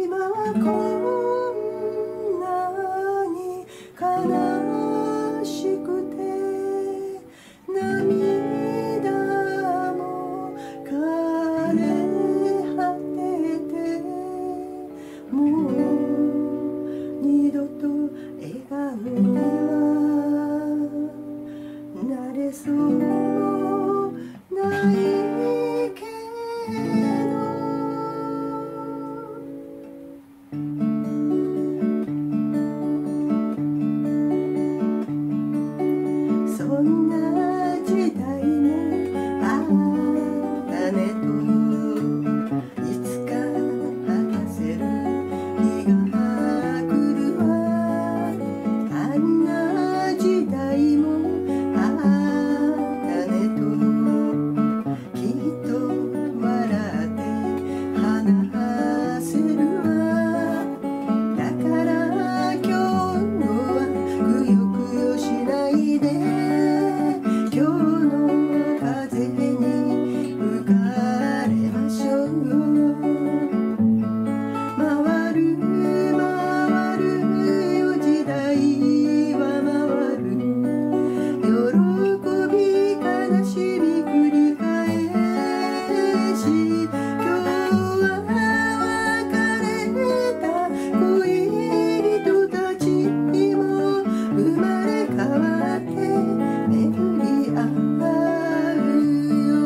今はこんなに悲しくて涙も枯れ果ててもう二度と笑顔にはなれそうもないけどそんな時代もあったねといつか話せる日が来るわあんな時代もあったねときっと笑って話せるわだから今日はくよくよしないで今日の風に吹かれましょう回る回るよ時代は回る喜び悲しみ繰り返し今日は別れた恋人たちにも生まれ変わって巡り合うよ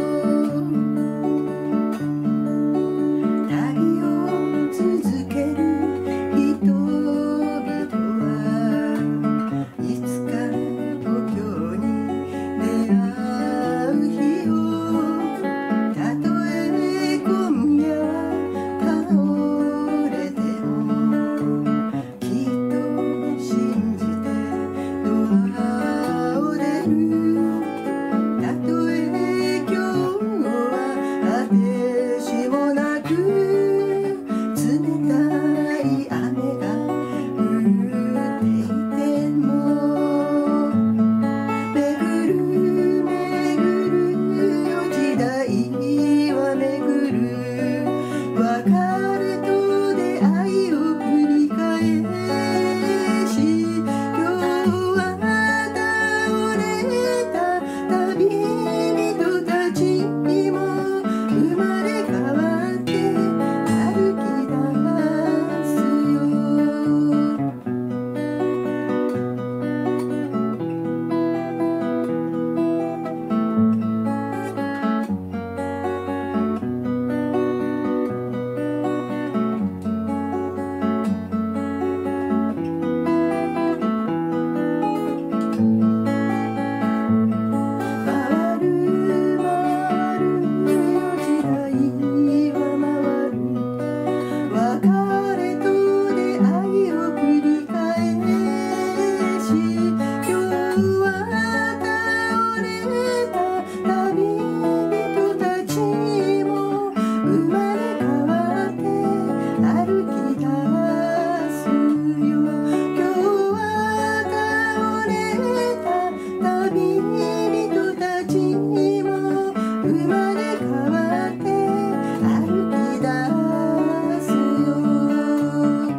旅を続ける人々はいつか故郷に出会う日をたとえ今夜倒れてもきっと信じてドアを出るたとえ今日は果てしもなく冷たい雨が降っていても巡る巡るよ時代は巡る別れと出会いを繰り返し今日は倒れた旅人たちにも生まれ変わって歩き出すよ回る回るよ時代は回る別れと出会いを繰り返し今日は倒れた旅人たちにも生まれ変わって歩き出すよ今日は倒れた旅人たちにも生まれ変わって歩き出すよ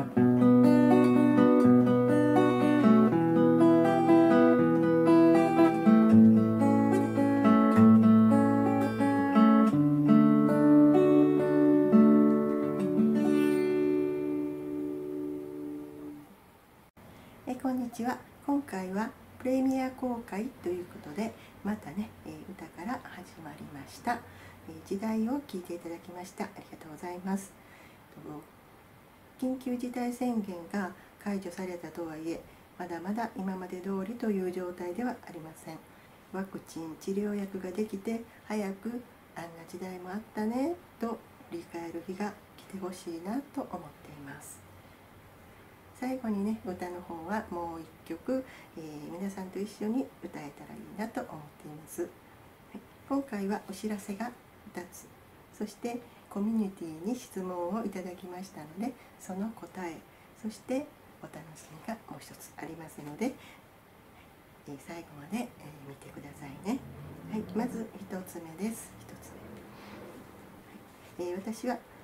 こんにちは。今回はプレミア公開ということでまたね、歌から始まりました。時代を聴いていただきました。ありがとうございます。緊急事態宣言が解除されたとはいえまだまだ今まで通りという状態ではありません。ワクチン治療薬ができて早くあんな時代もあったねと振り返る日が来てほしいなと思っています。最後にね歌の方はもう一曲、皆さんと一緒に歌えたらいいなと思っています。今回はお知らせが2つ、そしてコミュニティに質問をいただきましたのでその答え、そしてお楽しみがもう一つありますので、最後まで、見てくださいね。はい、まず1つ目です。1つ目、私は、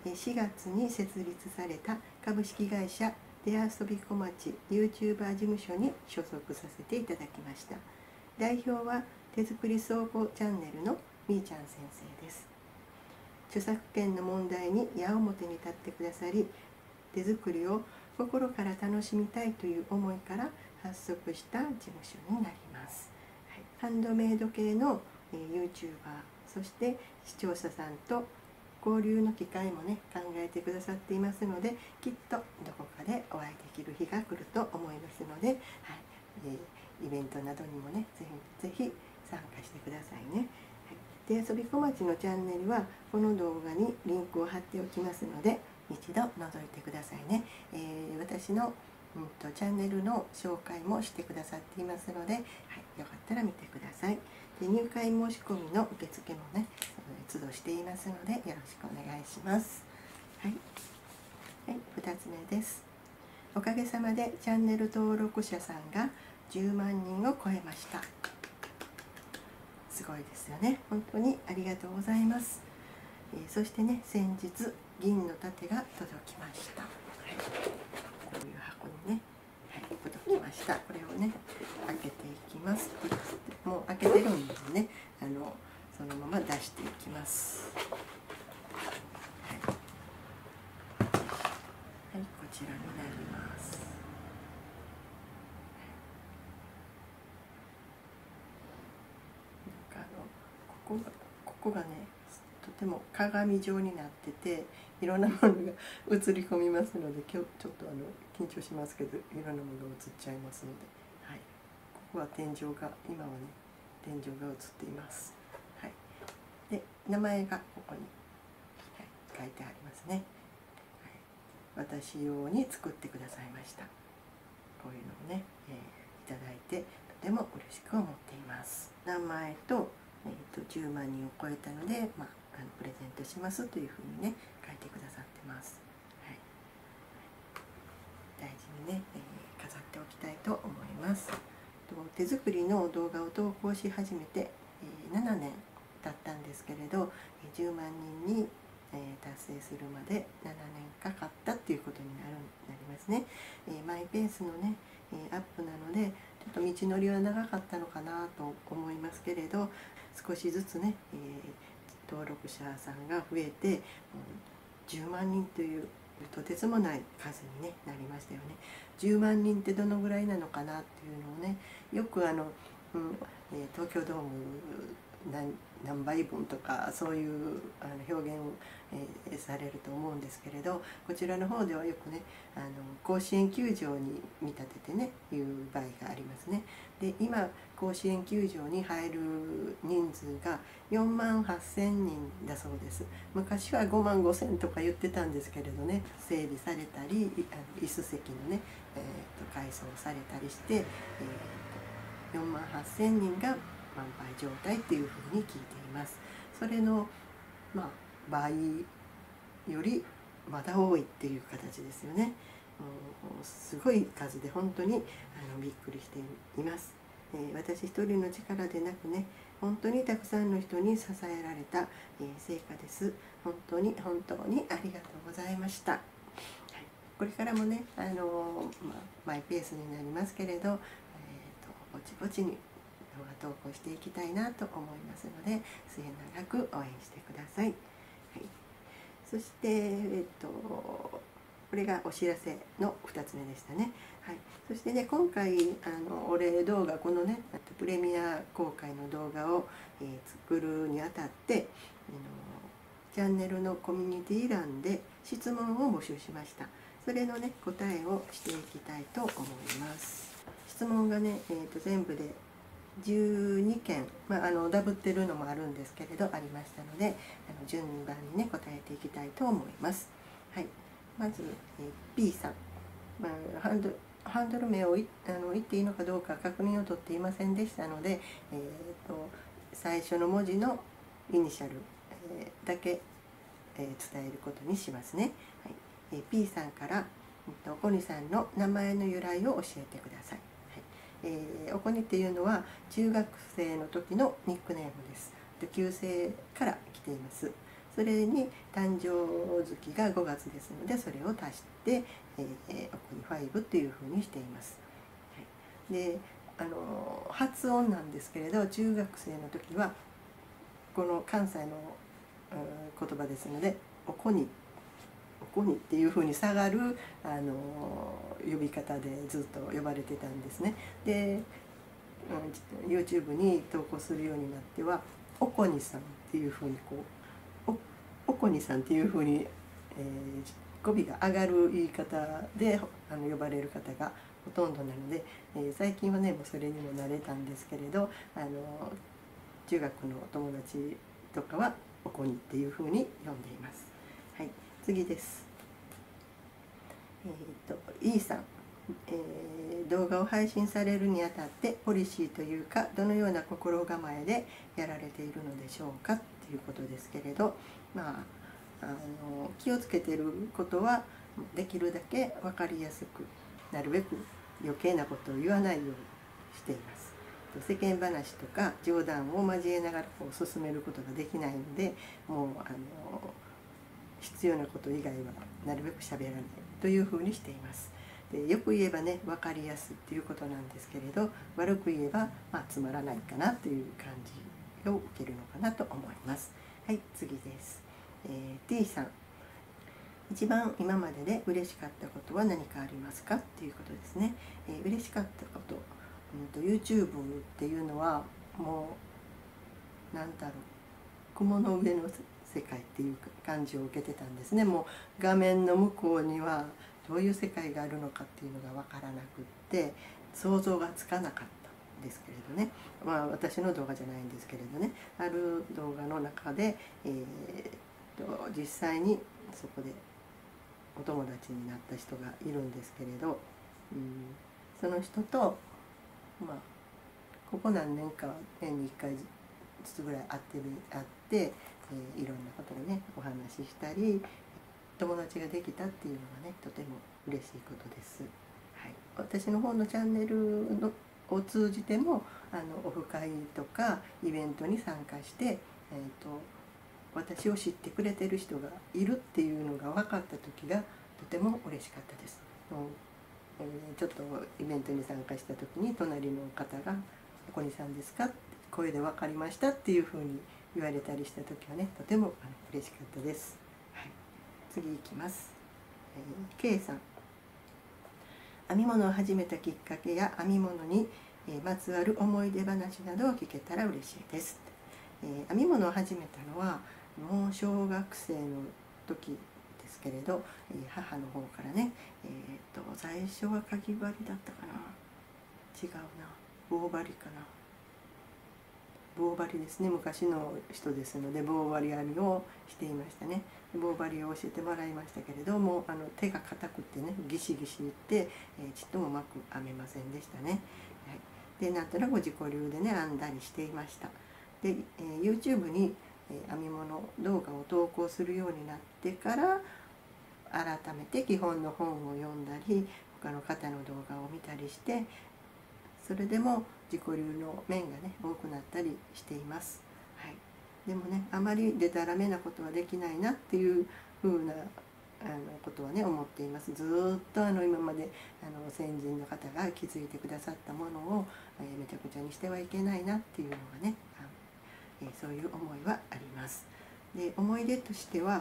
4月に設立された株式会社出遊び小町 YouTuber 事務所に所属させていただきました。代表は手作り倉庫チャンネルのみーちゃん先生です。著作権の問題に矢面に立ってくださり、手作りを心から楽しみたいという思いから発足した事務所になります。ハンドメイド系の YouTuber、 そして視聴者さんと交流の機会もね考えてくださっていますので、きっとどこかでお会いできる日が来ると思いますので、イベントなどにもねぜひ参加してくださいね。手遊び小町のチャンネルはこの動画にリンクを貼っておきますので、一度覗いてくださいね。私のチャンネルの紹介もしてくださっていますので、よかったら見てください。で、入会申し込みの受付もね都度していますのでよろしくお願いします。2つ目です。おかげさまでチャンネル登録者さんが10万人を超えました。すごいですよね。本当にありがとうございます。そしてね、先日銀の盾が届きました。こういう箱にね、届きました。これをね開けていきます。もう開けてるんでね、そのまま出していきます。こちらになります。ここがねとても鏡状になってて、いろんなものが映り込みますので、今日ちょっと緊張しますけど、いろんなものが映っちゃいますので、ここは天井が今はね天井が映っています。で、名前がここに、書いてありますね。私用に作ってくださいました。こういうのをね、いただいてとても嬉しく思っています。名前と、10万人を超えたので、プレゼントしますというふうにね書いてくださってます。大事にね、飾っておきたいと思います。手作りの動画を投稿し始めて、7年経ったんですけれど、10万人に達成するまで7年かかったっていうことになりますね。マイペースのねアップなので、ちょっと道のりは長かったのかなと思いますけれど、少しずつね、登録者さんが増えて10万人というとてつもない数に、ね、なりましたよね。10万人ってどのぐらいなのかなっていうのをね、よく東京ドーム何杯分とかそういう表現をされると思うんですけれど、こちらの方ではよくね甲子園球場に見立ててねいう場合がありますね。で、今甲子園球場に入る人数が4万8,000人だそうです。昔は5万5,000とか言ってたんですけれどね、整備されたり椅子席のね、改装されたりして、4万8,000人が満杯状態っていうふうに聞いています。それの、倍よりまだ多いっていう形ですよね。すごい数で本当にびっくりしています。私一人の力でなくね、本当にたくさんの人に支えられた成果です。本当に本当にありがとうございました。これからもねマイペースになりますけれど、ぼちぼちに動画投稿していきたいなと思いますので、末永く応援してください。そして、これがお知らせの2つ目でしたね。そしてね、今回お礼動画、このねプレミア公開の動画を、作るにあたってチャンネルのコミュニティ欄で質問を募集しました。それのね答えをしていきたいと思います。質問がね、全部で12件、ダブってるのもあるんですけれどありましたので、順番にね答えていきたいと思います。まず、P さん、ハンドル名を言っていいのかどうか確認を取っていませんでしたので、最初の文字のイニシャル、だけ、伝えることにしますね。P さんからおこにさんの名前の由来を教えてください。おこにっていうのは中学生の時のニックネームです。旧姓から来ています。 それに誕生月が5月ですので、それを足して、おこに5っていうふうにしています。はい、で発音なんですけれど、中学生の時はこの関西の言葉ですので、おこにっていうふうに下がる呼び方でずっと呼ばれてたんですね。で、YouTube に投稿するようになっては、おこにさんっていうふうにおこにさんっていうふうに、語尾が上がる言い方で呼ばれる方がほとんどなので、最近はねもうそれにも慣れたんですけれど、中学の友達とかはおこにっていうふうに呼んでいます。はい、次です。E さん、動画を配信されるにあたってポリシーというか、どのような心構えでやられているのでしょうかっていうことですけれど、気をつけていることは、できるだけ分かりやすく、なるべく余計なことを言わないようにしています。世間話とか冗談を交えながら進めることができないので、もう必要なこと以外はなるべく喋らないというふうにしています。でよく言えばね分かりやすいっていうことなんですけれど、悪く言えば、つまらないかなという感じを受けるのかなと思います。はい、次です。T さん、一番今までで嬉しかったことは何かありますかっていうことですね。嬉しかったこと、YouTube っていうのはもう何だろう、雲の上の世界っていう感じを受けてたんですね。もう画面の向こうにはどういう世界があるのかっていうのが分からなくって、想像がつかなかったんですけれどね。私の動画じゃないんですけれどね、ある動画の中で、実際にそこでお友達になった人がいるんですけれど、その人とここ何年か年に1回ずつぐらい会って、いろんなことをねお話ししたり、友達ができたっていうのがねとても嬉しいことです。はい、私の方のチャンネルを通じてもオフ会とかイベントに参加して、私を知ってくれてる人がいるっていうのが分かった時がとても嬉しかったです。ちょっとイベントに参加した時に隣の方が「おこにさんですか?」って声で分かりましたっていうふうに言われたりした時はねとても嬉しかったです。はい、次いきます。K さん、編み物を始めたきっかけや編み物にまつわる思い出話などを聞けたら嬉しいです。編み物を始めたのはもう小学生の時ですけれど、母の方からね、最初はかぎ針だったかな、違うな、棒針かな、棒針ですね。昔の人ですので棒針編みをしていましたね。棒針を教えてもらいましたけれども、手が硬くてねギシギシいって、ちっともうまく編めませんでしたね。はい、でなんとなく自己流でね編んだりしていました。で、YouTube に編み物動画を投稿するようになってから改めて基本の本を読んだり他の方の動画を見たりして、それでも自己流の面がね多くなったりしています。はい、でもねあまりでたらめなことはできないなっていうふうなことはね思っています。ずーっと今まで先人の方が築いてくださったものをめちゃくちゃにしてはいけないなっていうのがね、そういう思いはあります。で思い出としては、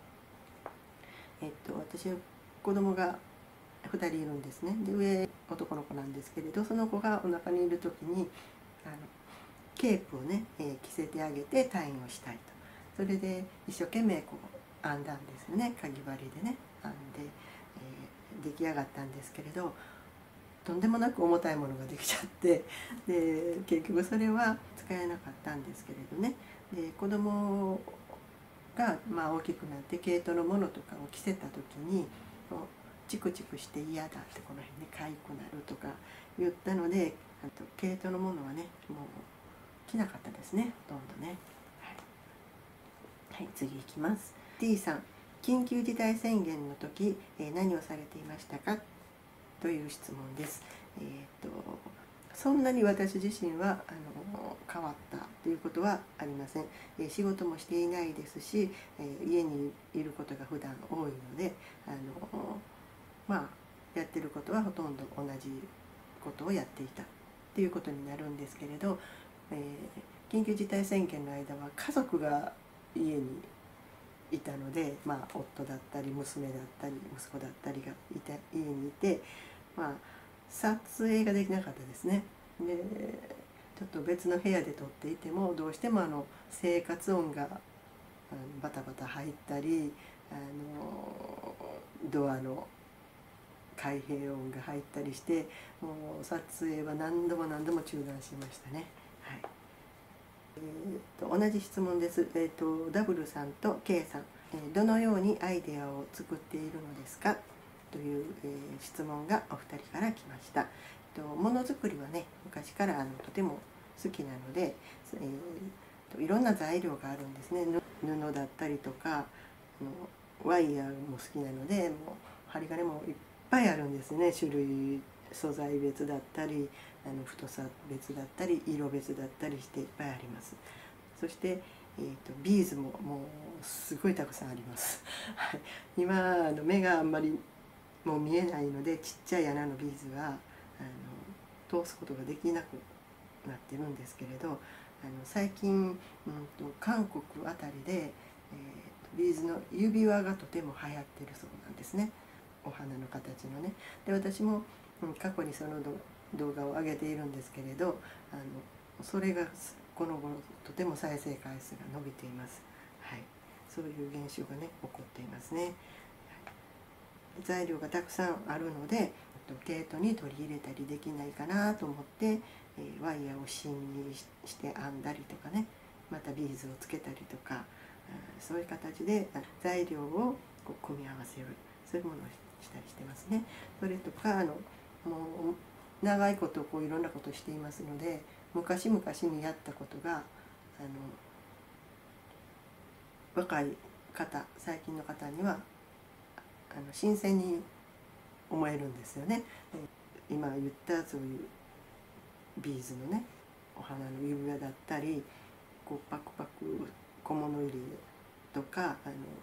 私は子供が2人いるんですね。で上男の子なんですけれど、その子がお腹にいる時にケープをね、着せてあげて退院をしたいと。それで一生懸命編んだんですよね。かぎ針でね編んで、出来上がったんですけれど、とんでもなく重たいものができちゃって、で結局それは使えなかったんですけれどね。で子供が大きくなって毛糸のものとかを着せた時にチクチクして嫌だって、この辺にかゆくなるとか言ったので、毛糸のものはねもう着なかったですね、ほとんどね。はい、次いきます。 T さん、緊急事態宣言の時、何をされていましたかという質問です。 そんなに私自身は変わったということはありません。仕事もしていないですし、家にいることが普段多いので、まあやってることはほとんど同じことをやっていたっていうことになるんですけれど、緊急事態宣言の間は家族が家にいたので、夫だったり娘だったり息子だったりが家にいて、撮影ができなかったですね。でちょっと別の部屋で撮っていてもどうしても生活音がバタバタ入ったりドアの開閉音が入ったりして、もう撮影は何度も何度も中断しましたね。はい。同じ質問です。ダブルさんと K さん、どのようにアイデアを作っているのですかという、質問がお二人から来ました。ものづくりはね、昔からとても好きなので、いろんな材料があるんですね。布だったりとかワイヤーも好きなので、もう針金もいっぱいあるんですね。種類素材別だったり太さ別だったり色別だったりしていっぱいあります。そして、ビーズももうすごいたくさんあります。今目があんまりもう見えないので、ちっちゃい穴のビーズは通すことができなくなってるんですけれど、最近、韓国あたりで、ビーズの指輪がとても流行ってるそうなんですね。お花の形のね。で私も、過去にその動画を上げているんですけれど、それがこの頃とても再生回数が伸びています。はい、そういう現象がね起こっていますね。材料がたくさんあるので毛糸に取り入れたりできないかなと思って、ワイヤーを芯にして編んだりとかね、またビーズをつけたりとか、そういう形で材料をこう組み合わせる、そういうものをしたりしてますね。それとかもう長いことこういろんなことをしていますので、昔々にやったことが若い方、最近の方には新鮮に思えるんですよね。今言ったそういうビーズのね、お花の指輪だったり、こうパクパク小物入れとか、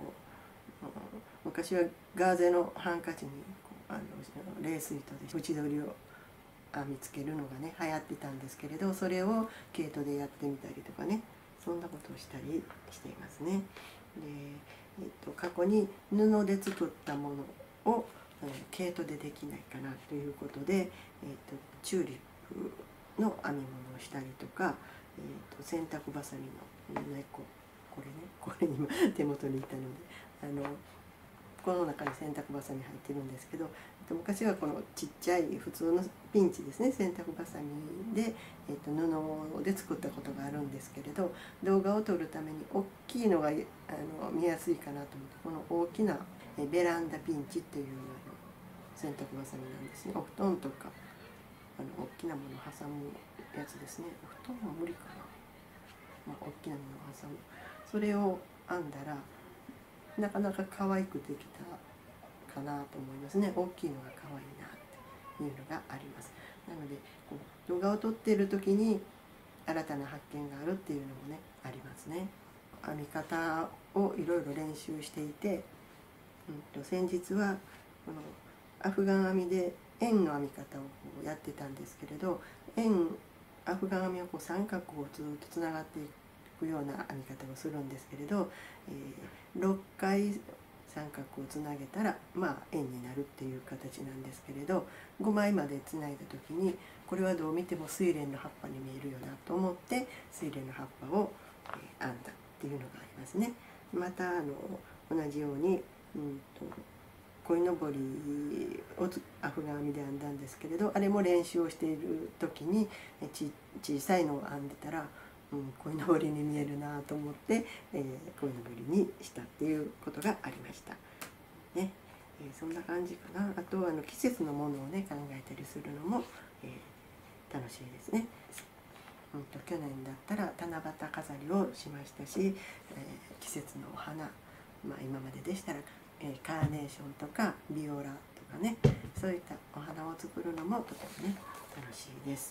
昔はガーゼのハンカチにレース糸で縁取りを編みつけるのがね流行ってたんですけれど、それを毛糸でやってみたりとかね、そんなことをしたりしていますね。で、過去に布で作ったものを毛糸でできないかなということで、チューリップの編み物をしたりとか、洗濯ばさみの猫、これ今手元にいたのでこの中に洗濯ばさみ入ってるんですけど、昔はこのちっちゃい普通のピンチですね、洗濯ばさみで、布で作ったことがあるんですけれど、動画を撮るために大きいのが見やすいかなと思って、この大きなベランダピンチっていう洗濯ばさみなんですね。お布団とか大きなものを挟むやつですね。お布団は無理かな、大きなものを挟む、それを編んだらなかなか可愛くできたかなと思いますね。大きいのが可愛いなっていうのがあります。なのでこう動画を撮っている時に新たな発見があるっていうのもねありますね。編み方をいろいろ練習していて、先日はこのアフガン編みで円の編み方をやってたんですけれど、アフガン編みはこう三角をずっとつながっていくような編み方をするんですけれど、6回三角をつなげたら円になるっていう形なんですけれど、5枚までつないだ時にこれはどう見ても睡蓮の葉っぱに見えるよなと思って睡蓮の葉っぱを編んだっていうのがありますね。また同じように鯉のぼりをアフガン編みで編んだんですけれど、あれも練習をしている時に小さいのを編んでたら鯉のぼりに見えるなと思って、鯉のぼりにしたっていうことがありましたね。そんな感じかな。あと季節のものをね考えたりするのも、楽しいですね。去年だったら七夕飾りをしましたし、季節のお花、今まででしたら、カーネーションとかビオラとかね、そういったお花を作るのもとてもね楽しいです。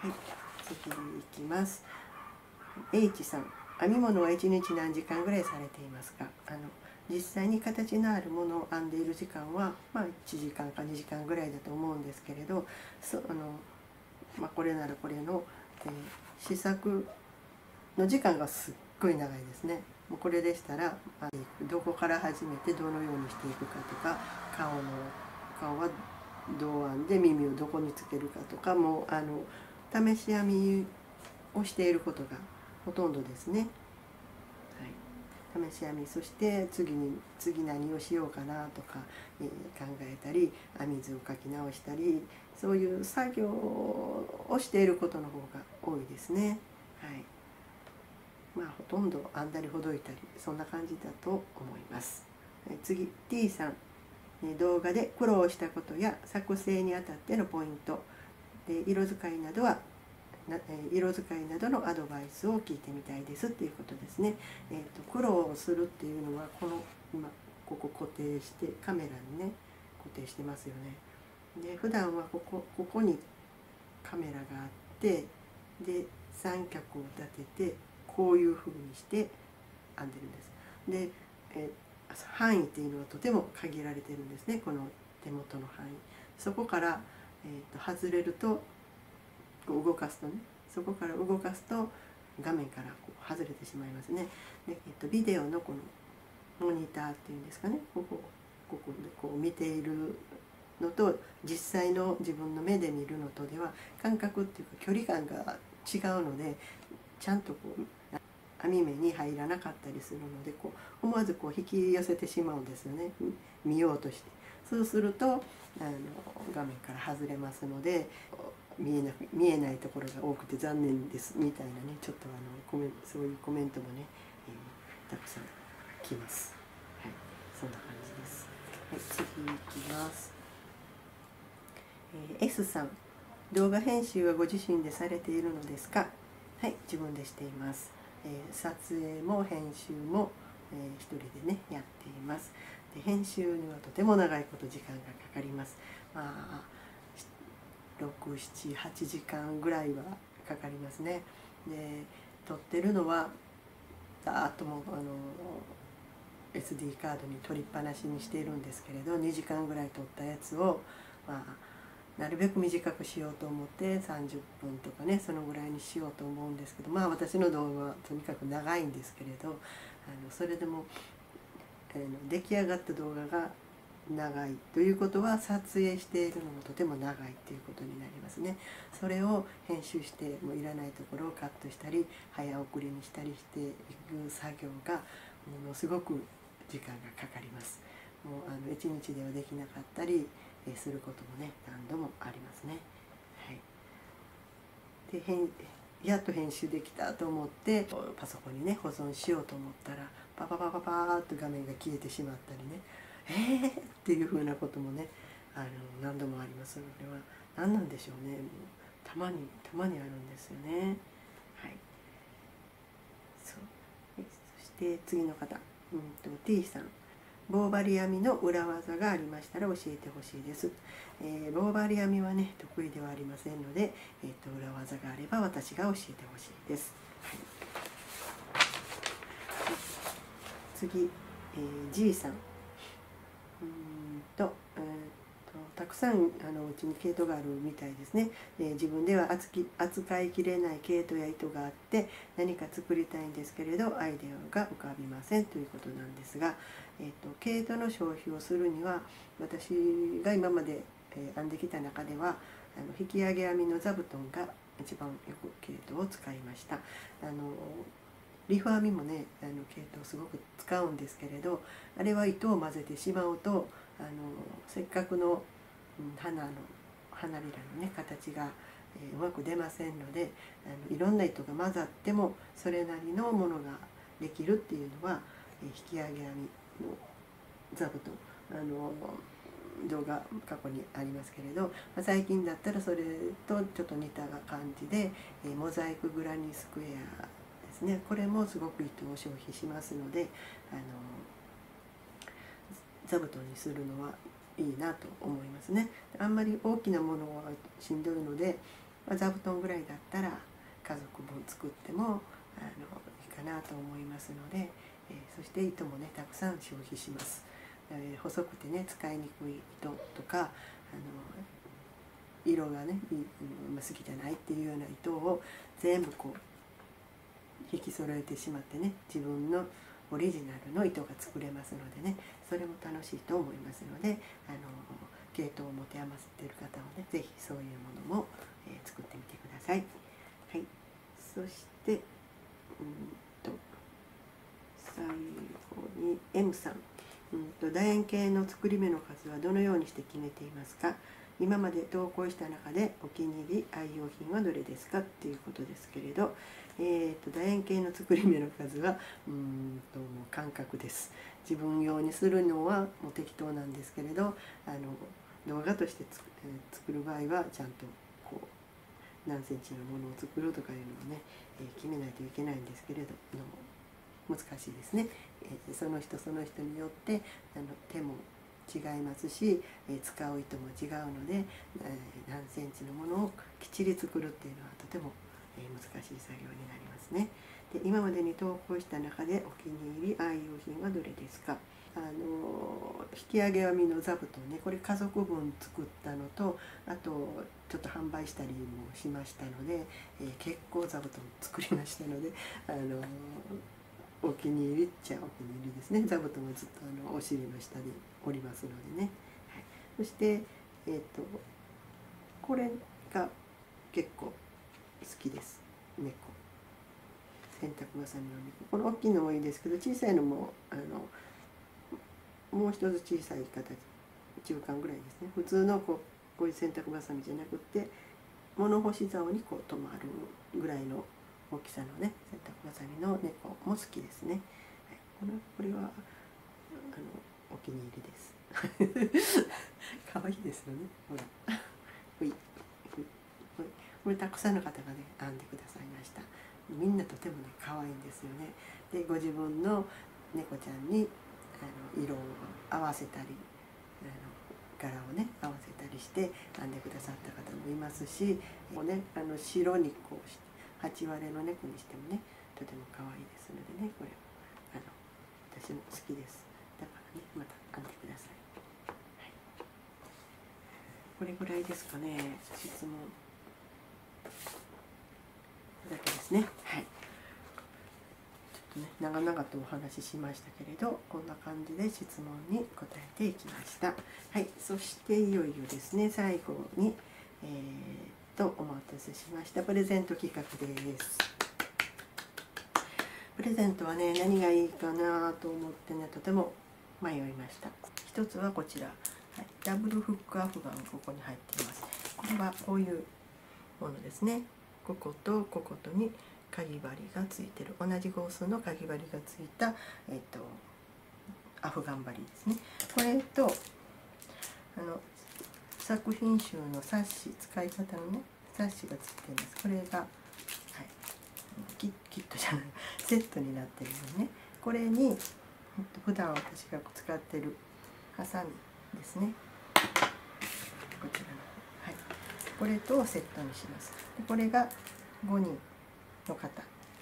はい、次に行きます。H さん、編み物は1日何時間ぐらいされていますか？実際に形のあるものを編んでいる時間は、1時間か2時間ぐらいだと思うんですけれど、これならこれの、試作の時間がすっごい長いですね。もうこれでしたらどこから始めてどのようにしていくかとか、顔はどう編んで耳をどこにつけるかとか、もう試し編みをしていることがほとんどですね。試し編み、そして次何をしようかなとか、考えたり編み図を書き直したり、そういう作業をしていることの方が多いですね。ほとんど編んだりほどいたり、そんな感じだと思います。次 T さん、動画で苦労したことや作成にあたってのポイントで、色使いなどのアドバイスを聞いてみたいですっていうことですね。苦労するっていうのは、今ここ固定してカメラにね固定してますよね。で普段はここにカメラがあって、で三脚を立ててこういう風にして編んでるんです。で、範囲っていうのはとても限られてるんですね、この手元の範囲。そこから、外れると動かすとね、そこから動かすと画面から外れてしまいますね。で、ビデオのこのモニターっていうんですかね、ここで見ているのと実際の自分の目で見るのとでは感覚っていうか距離感が違うので、ちゃんと編み目に入らなかったりするので、思わず引き寄せてしまうんですよね、見ようとして。そうすると画面から外れますので、見えないところが多くて残念ですみたいなね、ちょっとそういうコメントもね、たくさん来ます。そんな感じです。次いきます。S さん、動画編集はご自身でされているのですか？はい、自分でしています。撮影も編集も、一人でねやっています。で編集にはとても長いこと時間がかかります。6、7、8時間ぐらいはかかりますね。で撮ってるのはだーっともSD カードに取りっぱなしにしているんですけれど、2時間ぐらい撮ったやつをなるべく短くしようと思って30分とかね、そのぐらいにしようと思うんですけど、私の動画はとにかく長いんですけれど、それでも出来上がった動画が長いということは、撮影しているのもとても長いということになりますね。それを編集してもういらないところをカットしたり早送りにしたりしていく作業がものすごく時間がかかります。もう1日ではできなかったりすることもね何度もありますね。でやっと編集できたと思ってパソコンにね保存しようと思ったらパパパパパーっと画面が消えてしまったりね、っていうふうなこともね何度もあります。それは何なんでしょうね。もうたまにあるんですよね。そして次の方、T さん、棒針編みの裏技がありましたら教えてほしいです。棒針編みはね得意ではありませんので、裏技があれば私が教えてほしいです。次、G さん、たくさんうちに毛糸があるみたいですね。自分では扱いきれない毛糸や糸があって何か作りたいんですけれどアイデアが浮かびませんということなんですが、毛糸の消費をするには私が今まで編んできた中では引き上げ編みの座布団が一番よく毛糸を使いました。リファ編みもね毛糸をすごく使うんですけれど、あれは糸を混ぜてしまうとせっかくの花びらのね形がうまく出ませんので、いろんな糸が混ざってもそれなりのものができるっていうのは引き上げ編みの座布団動画過去にありますけれど、最近だったらそれとちょっと似た感じでモザイクグラニースクエアですね、これもすごく糸を消費しますので座布団にするのはいいなと思いますね。あんまり大きなものはしんどいので座布団ぐらいだったら家族分作ってもいいかなと思いますので、そして糸もねたくさん消費します。細くてね使いにくい糸とか色がね好きじゃないっていうような糸を全部こう引き揃えてしまってね、自分のオリジナルの糸が作れますのでね、それも楽しいと思いますので、毛糸を持て余っている方はね是非そういうものも、作ってみてください。はい、そして最後に M さん、楕円形の作り目の数はどのようにして決めていますか？今まで投稿した中でお気に入り愛用品はどれですかっていうことですけれど、楕円形の作り目の数は感覚です。自分用にするのはもう適当なんですけれど、動画として作る場合はちゃんとこう何センチのものを作るとかいうのをね、決めないといけないんですけれど難しいですね。その人その人によって手も違いますし、使う糸も違うので、何センチのものをきっちり作るっていうのはとても難しい作業になりますね。で、今までに投稿した中でお気に入り愛用品はどれですか？引き上げ編みの座布団ね、これ家族分作ったのと、あとちょっと販売したりもしましたので、結構座布団作りましたので、お気に入りっちゃお気に入りですね。座布団はずっとお尻の下におりますのでね。はい、そしてこれが結構好きです。猫。洗濯ばさみの猫。この大きいのもいいですけど、小さいのももう一つ小さい形、中間ぐらいですね。普通のこういう洗濯ばさみじゃなくて、物干し竿にこう止まるぐらいの大きさのね洗濯ばさみの猫も好きですね。はい、これはお気に入りです。可愛いですよね。ほら、ほいほいほい。これたくさんの方がね編んでくださいました。みんなとてもね可愛いんですよね。で、ご自分の猫ちゃんに色を合わせたり柄をね合わせたりして編んでくださった方もいますし、もうね白にこうして8割の猫にしてもねとても可愛いですのでね、これ私も好きです。だからねまた編んでください。はい、これぐらいですかね、質問だけですね。はい。長々とお話ししましたけれど、こんな感じで質問に答えていきました。はい、そしていよいよですね、最後にお待たせしましたプレゼント企画です。プレゼントはね何がいいかなと思ってねとても迷いました。一つはこちら、はい、ダブルフックアフガンここに入っています。これはこういうものですね。こことこことにかぎ針がついてる、同じ号数のかぎ針がついた、アフガン針ですね。これと作品集の冊子、使い方のね冊子がついています。これが、はい、キットじゃないセットになってるのね。これに、普段私が使ってるハサミですね。こちらの、はい、これとセットにします。でこれが5人の方、はい、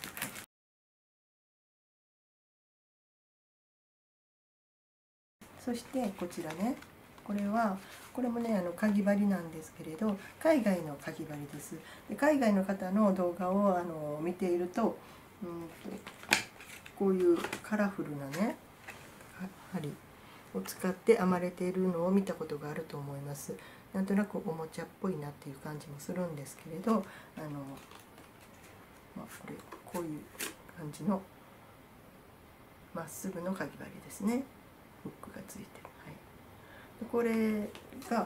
そしてこちらね、これもねかぎ針なんですけれど、海外のかぎ針です。で海外の方の動画を見ていると、こういうカラフルなね針を使って編まれているのを見たことがあると思います。なんとなくおもちゃっぽいなっていう感じもするんですけれど、こういう感じのまっすぐのかぎ針ですね。フックがついてる。はい、でこれが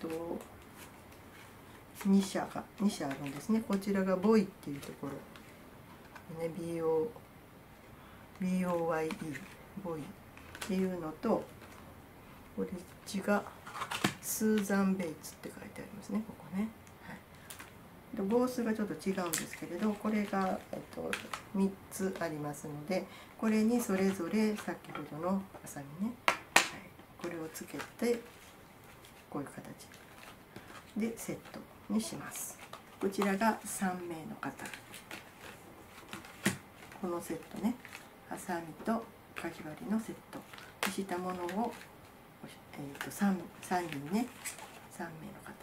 2社あるんですね。こちらがボイっていうところ、ね、BOYE ボイっていうのと、こっちがスーザン・ベイツって書いてありますね、ここね。はい、で号数がちょっと違うんですけれど、これが、3つありますので、これにそれぞれ先ほどのハサミね、はい、これをつけてこういう形でセットにします。 こちらが3名の方。このセットね、ハサミとかぎ針のセットにしたものを、3人ね、3名の方。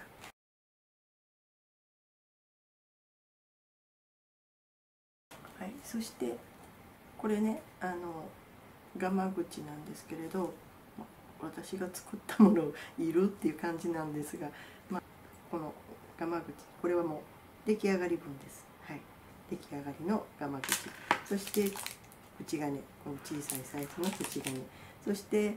はい、そしてこれね、ガマ口なんですけれど、私が作ったものいるっていう感じなんですが、このガマ口、これはもう出来上がり分です。はい、出来上がりのガマ口、そして口金、この小さいサイズの口金、そして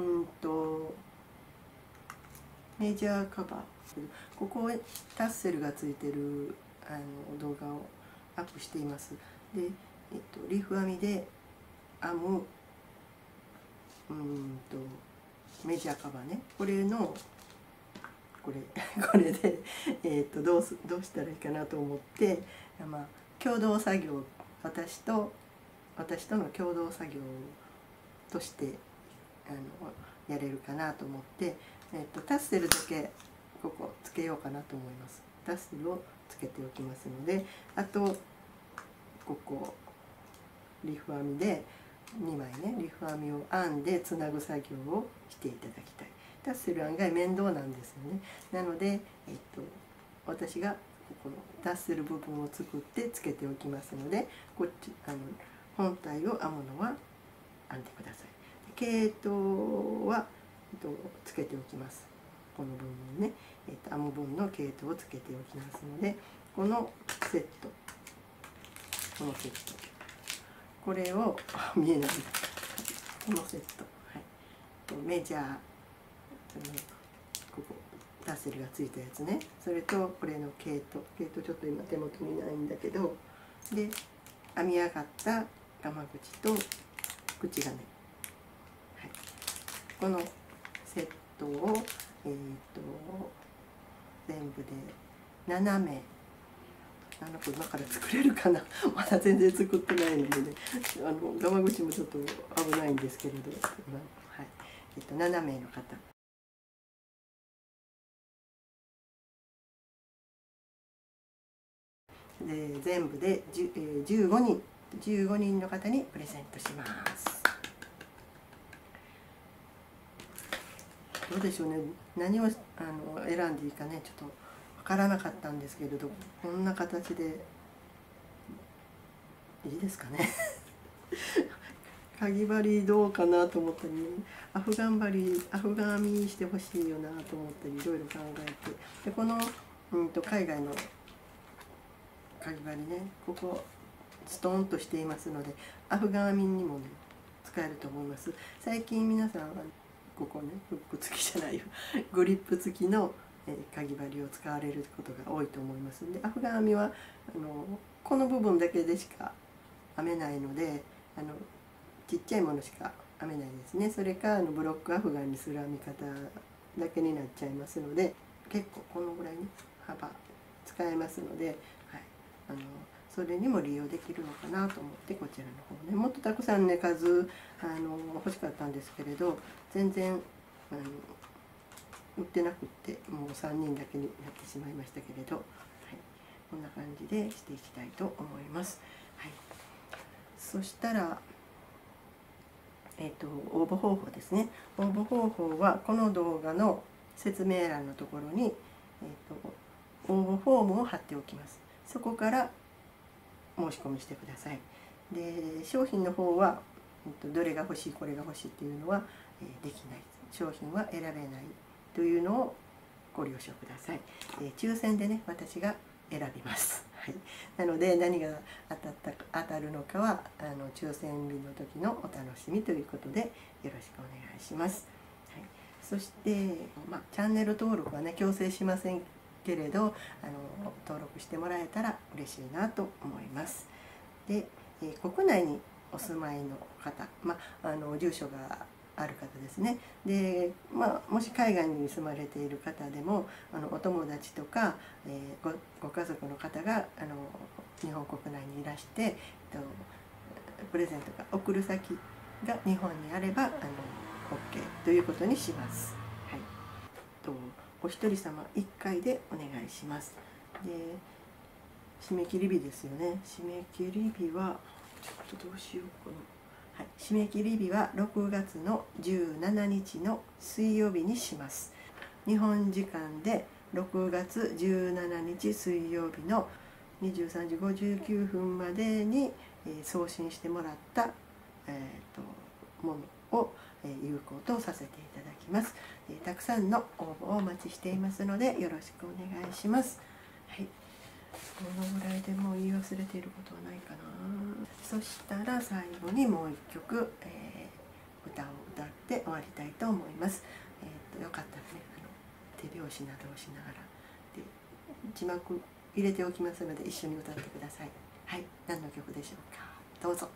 メジャーカバー、ここへタッセルがついてる動画をアップしています。で、リーフ編みで編むメジャーカバーね、これのこれで、どうしたらいいかなと思って、共同作業、私との共同作業としてやれるかなと思って、タッセルだけここつけようかなと思います。タッセルをつけておきますので、あとここリーフ編みで2枚ね、リーフ編みを編んでつなぐ作業をしていただきたい。タッセル案外面倒なんですよね。なので、私がこのタッセル部分を作ってつけておきますので、こっち本体を編むのは編んでください。毛糸は、つけておきます。この部分ね、編む分の毛糸をつけておきますので、このセット、これを見えないんだ、このセット、はい、メジャー、ここタッセルがついたやつね、それとこれの毛糸ちょっと今手元にないんだけど、で編み上がったガマ口と口金、はい、このセットを全部で7名。これ今から作れるかなまだ全然作ってないのでね、ガマ口もちょっと危ないんですけれど、はい、7名の方。で全部で15人の方にプレゼントします。どうでしょうね、何を選んでいいかね、ちょっと分からなかったんですけれど、こんな形でいいですかねかぎ針どうかなと思ったり、アフガン編みしてほしいよなと思ったり、いろいろ考えて、でこの、海外のかぎ針ね、ここストーンとしていますので、アフガン編みにもね使えると思います。最近皆さんはここね、フック付きじゃないよグリップ付きのかぎ針を使われることが多いと思いますので、アフガン編みはこの部分だけでしか編めないので、ちっちゃいものしか編めないですね。それかブロックアフガンにする編み方だけになっちゃいますので、結構このぐらいね幅使えますので、はい、それにも利用できるのかなと思って、こちらの方ね、もっとたくさんね数欲しかったんですけれど、全然売ってなくって、もう3人だけになってしまいましたけれど、はい、こんな感じでしていきたいと思います。はい、そしたら応募方法ですね。応募方法はこの動画の説明欄のところに、応募フォームを貼っておきます。そこから申し込みしてください。で商品の方は、どれが欲しいこれが欲しいっていうのは、できない、商品は選べないというのをご了承ください。抽選でね、私が選びます。はい、なので何が当たるのかは抽選日の時のお楽しみということでよろしくお願いします。はい、そして、チャンネル登録はね強制しませんけれど、登録してもらえたら嬉しいなと思います。で、国内にお住まいの方、住所がある方ですね。で、もし海外に住まれている方でもお友達とか、ご家族の方が日本国内にいらして、プレゼントが送る先が日本にあればOK ということにします。はい、お一人様1回でお願いします。で締め切り日ですよね。締め切り日はちょっとどうしようかな。はい、締め切り日は6月の17日の水曜日にします。日本時間で6月17日水曜日の23時59分までに送信してもらった、ものを有効とさせていただきます。たくさんの応募をお待ちしていますのでよろしくお願いします。はい、このぐらいでもう言い忘れていることはないかな。そしたら最後にもう一曲、歌を歌って終わりたいと思います。よかったらね、手拍子などをしながらで字幕入れておきますので一緒に歌ってください。はい、何の曲でしょうか。どうぞ。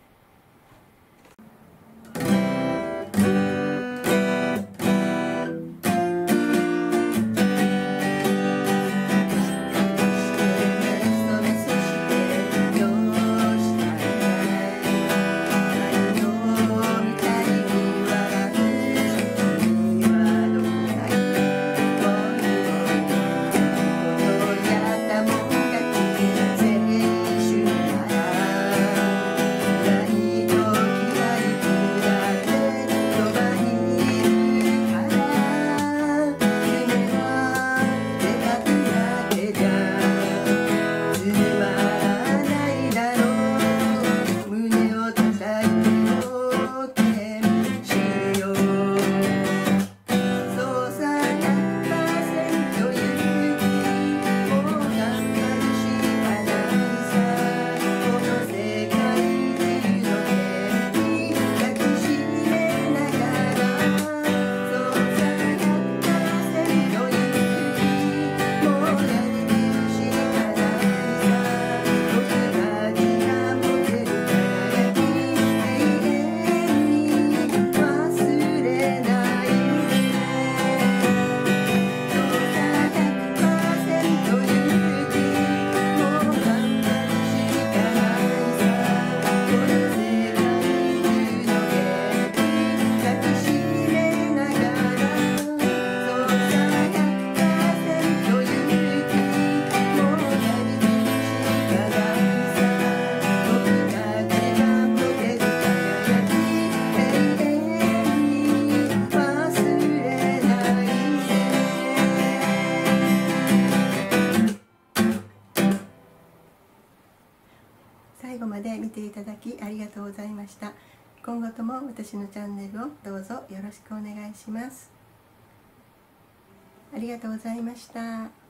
最後まで見ていただきありがとうございました。今後とも私のチャンネルをどうぞよろしくお願いします。ありがとうございました。